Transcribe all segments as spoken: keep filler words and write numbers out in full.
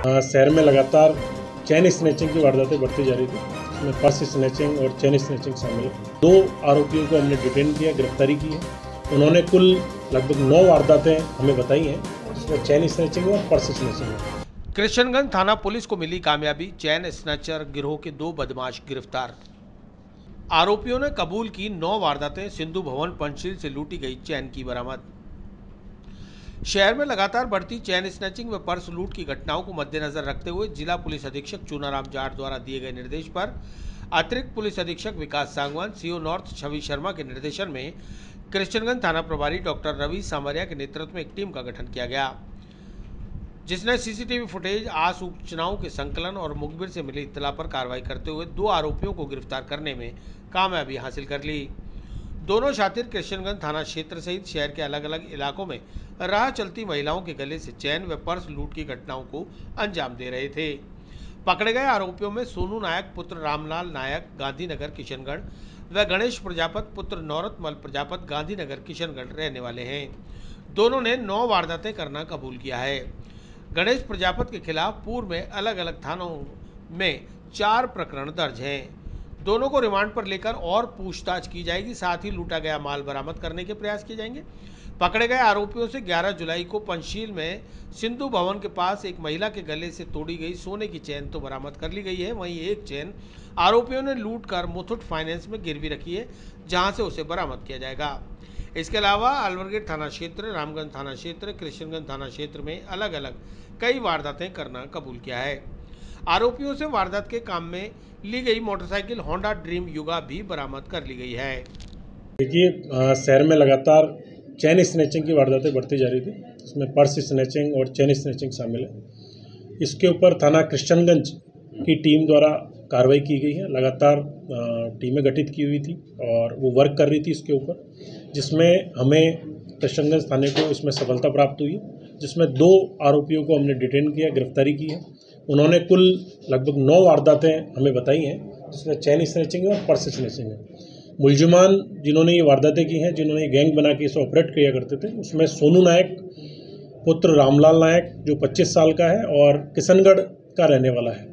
शहर में लगातार चेन स्नैचिंग की वारदातें बढ़ती जा रही थी। इसमें पर्स स्नैचिंग और चेन स्नैचिंग शामिल है। दो आरोपियों को हमने डिटेन किया, गिरफ्तारी की है। उन्होंने कुल लगभग नौ वारदातें हमें बताई हैं, जिसमें चेन स्नैचिंग और पर्स स्नैचिंग है। कृष्णगंज थाना पुलिस को मिली कामयाबी, चैन स्नैचर गिरोह के दो बदमाश गिरफ्तार। आरोपियों ने कबूल की नौ वारदातें, सिंधु भवन पंचशील से लूटी गई चैन की बरामद। शहर में लगातार बढ़ती चैन स्नैचिंग व पर्स लूट की घटनाओं को मद्देनजर रखते हुए जिला पुलिस अधीक्षक चूनाराम जाट द्वारा दिए गए निर्देश पर अतिरिक्त पुलिस अधीक्षक विकास सांगवान, सीओ नॉर्थ छवि शर्मा के निर्देशन में कृष्णगंज थाना प्रभारी डॉक्टर रवि सामरिया के नेतृत्व में एक टीम का गठन किया गया, जिसने सीसीटीवी फुटेज, आज सूचनाओं के संकलन और मुखबिर से मिली इत्तला पर कार्रवाई करते हुए दो आरोपियों को गिरफ्तार करने में कामयाबी हासिल कर ली। दोनों शातिर कृष्णगंज थाना क्षेत्र सहित शहर के अलग अलग इलाकों में राह चलती महिलाओं के गले से चैन व पर्स लूट की घटनाओं को अंजाम दे रहे थे। पकड़े गए आरोपियों में सोनू नायक पुत्र रामलाल नायक गांधीनगर किशनगढ़ व गणेश प्रजापत पुत्र नौरतमल प्रजापत गांधीनगर किशनगढ़ रहने वाले हैं। दोनों ने नौ वारदातें करना कबूल किया है। गणेश प्रजापत के खिलाफ पूर्व में अलग अलग थानों में चार प्रकरण दर्ज हैं। दोनों को रिमांड पर लेकर और पूछताछ की जाएगी, साथ ही लूटा गया माल बरामद करने के प्रयास किए जाएंगे। पकड़े गए आरोपियों से ग्यारह जुलाई को पंचशील में सिंधु भवन के पास एक महिला के गले से तोड़ी गई सोने की चैन तो बरामद कर ली गई है। वहीं एक चैन आरोपियों ने लूट कर मुथूट फाइनेंस में गिरवी रखी है, जहां से उसे बरामद किया जाएगा। इसके अलावा अलवरगेट थाना क्षेत्र, रामगंज थाना क्षेत्र, कृष्णगंज थाना क्षेत्र में अलग अलग कई वारदातें करना कबूल किया है। आरोपियों से वारदात के काम में ली गई मोटरसाइकिल होंडा ड्रीम युगा भी बरामद कर ली गई है। देखिए, शहर में लगातार चैन स्नैचिंग की वारदातें बढ़ती जा रही थी। इसमें पर्स स्नैचिंग और चैन स्नैचिंग शामिल है। इसके ऊपर थाना कृष्णगंज की टीम द्वारा कार्रवाई की गई है। लगातार टीमें गठित की हुई थी और वो वर्क कर रही थी इसके ऊपर, जिसमें हमें कृष्णगंज थाने को इसमें सफलता प्राप्त हुई है, जिसमें दो आरोपियों को हमने डिटेन किया, गिरफ्तारी की है। उन्होंने कुल लगभग नौ वारदातें हमें बताई हैं, जिसमें चैन स्नैचिंग और पर्स स्नैचिंग है। मुलजिमान जिन्होंने ये वारदातें की हैं, जिन्होंने ये गैंग बना के इसे ऑपरेट किया करते थे, उसमें सोनू नायक पुत्र रामलाल नायक जो पच्चीस साल का है और किशनगढ़ का रहने वाला है,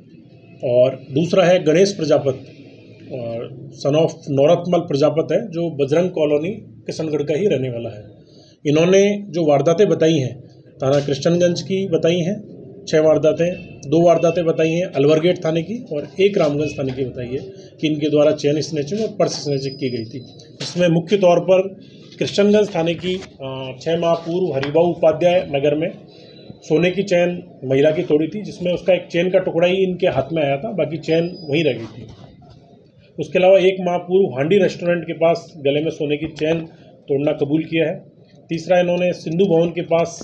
और दूसरा है गणेश प्रजापत और सन ऑफ नौरतमल प्रजापत है, जो बजरंग कॉलोनी किशनगढ़ का ही रहने वाला है। इन्होंने जो वारदातें बताई हैं थाना कृष्णगंज की बताई हैं, छः वारदातें, दो वारदातें बताई हैं अलवरगेट थाने की और एक रामगंज थाने की बताई है कि इनके द्वारा चैन स्नैचिंग और पर्स स्नैचिंग की गई थी। इसमें मुख्य तौर पर कृष्णगंज थाने की छः माह पूर्व हरिभाऊ उपाध्याय नगर में सोने की चैन महिला की तोड़ी थी, जिसमें उसका एक चैन का टुकड़ा ही इनके हाथ में आया था, बाकी चैन वहीं रह गई थी। उसके अलावा एक माह पूर्व हांडी रेस्टोरेंट के पास गले में सोने की चैन तोड़ना कबूल किया है। तीसरा, इन्होंने सिंधु भवन के पास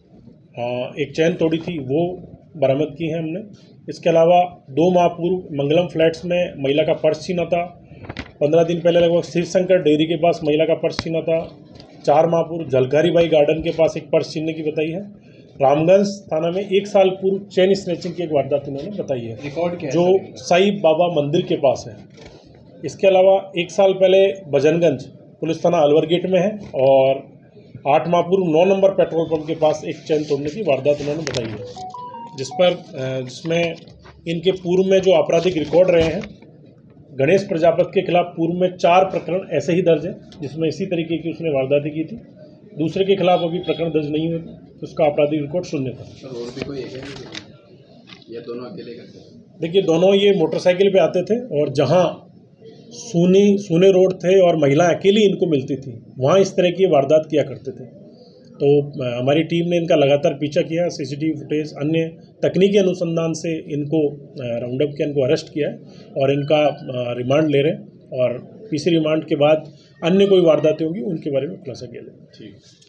एक चैन तोड़ी थी, वो बरामद की है हमने। इसके अलावा दो माह पूर्व मंगलम फ्लैट्स में महिला का पर्स छीना था। पंद्रह दिन पहले लगभग शिव शंकर डेयरी के पास महिला का पर्स छीना था। चार माह पूर्व झलकारी बाई गार्डन के पास एक पर्स छीनने की बताई है। रामगंज थाना में एक साल पूर्व चैन स्नैचिंग की एक वारदात इन्होंने बताई है, रिकॉर्ड क्या जो साईं बाबा मंदिर के पास है। इसके अलावा एक साल पहले भजनगंज पुलिस थाना अलवरगेट में है और आठ माह पूर्व नौ नंबर पेट्रोल पंप के पास एक चैन तोड़ने की वारदात उन्होंने बताई है, जिस पर जिसमें इनके पूर्व में जो आपराधिक रिकॉर्ड रहे हैं, गणेश प्रजापत के खिलाफ पूर्व में चार प्रकरण ऐसे ही दर्ज हैं, जिसमें इसी तरीके की उसने वारदातें की थी। दूसरे के खिलाफ अभी प्रकरण दर्ज नहीं हुए, तो उसका आपराधिक रिकॉर्ड शून्य था। और भी कोई है या दोनों अकेले करते हैं? देखिए, दोनों ये मोटरसाइकिल पे आते थे और जहाँ सूनी सूने रोड थे और महिला अकेली इनको मिलती थी, वहाँ इस तरह की वारदात किया करते थे। तो हमारी टीम ने इनका लगातार पीछा किया, सीसीटीवी फुटेज, अन्य तकनीकी अनुसंधान से इनको राउंड अप किया, इनको अरेस्ट किया है और इनका रिमांड ले रहे हैं, और तीसरी रिमांड के बाद अन्य कोई वारदातें होंगी उनके बारे में खुलासा किया जाएगा। ठीक।